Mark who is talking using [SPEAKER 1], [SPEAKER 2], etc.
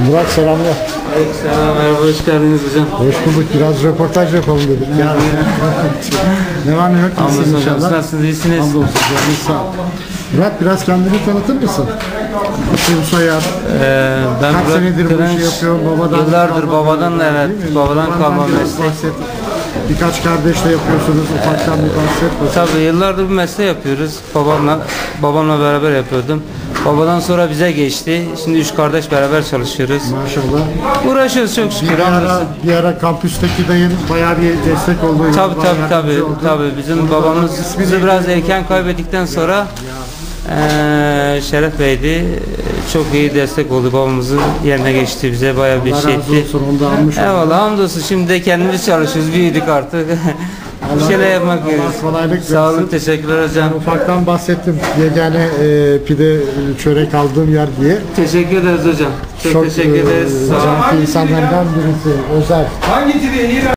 [SPEAKER 1] Murat selamlar.
[SPEAKER 2] Selam, merhaba, hoş geldiniz hocam.
[SPEAKER 1] Hoş bulduk. Biraz röportaj yapalım dedik. Yani. Ne var ne yok iyisin inşallah.
[SPEAKER 2] Nasılsınız, iyisiniz?
[SPEAKER 1] Hamdolsun canınız sağ ol. Murat biraz kendini tanıtır mısın? İsim soyad.
[SPEAKER 2] Ben
[SPEAKER 1] Kaç senedir bu işi yapıyorum? Babadan
[SPEAKER 2] yıllardır babadan, evet, babadan kalma meslek.
[SPEAKER 1] Birkaç kardeşle yapıyorsunuz. Ufaktan bir bahset.
[SPEAKER 2] Tabii yıllardır bu mesleği yapıyoruz. Babamla beraber yapıyordum. Babadan sonra bize geçti. Şimdi 3 kardeş beraber çalışıyoruz.
[SPEAKER 1] Maşallah.
[SPEAKER 2] Uğraşıyoruz çok şükür.
[SPEAKER 1] Bir ara kampüsteki dayın bayağı bir destek oldu.
[SPEAKER 2] Tabii. Bizim babamız bizi biraz erken kaybettikten sonra Şeref Bey'di. Çok iyi destek oldu. Babamızın yerine geçti, bize bayağı bir şey etti. Eyvallah, hamdolsun. Şimdi de kendimiz çalışıyoruz. Büyüdük artık. Bir şeyler yapmak gerekiyor.
[SPEAKER 1] Kolaylık
[SPEAKER 2] Sağ olun, teşekkürler hocam.
[SPEAKER 1] Ufaktan bahsettim. Yegane pide çörek aldığım yer diye.
[SPEAKER 2] Teşekkür ederiz hocam. Çok teşekkür ederiz. Sağ olun.
[SPEAKER 1] İnsanlardan birisi özel.
[SPEAKER 3] Hangi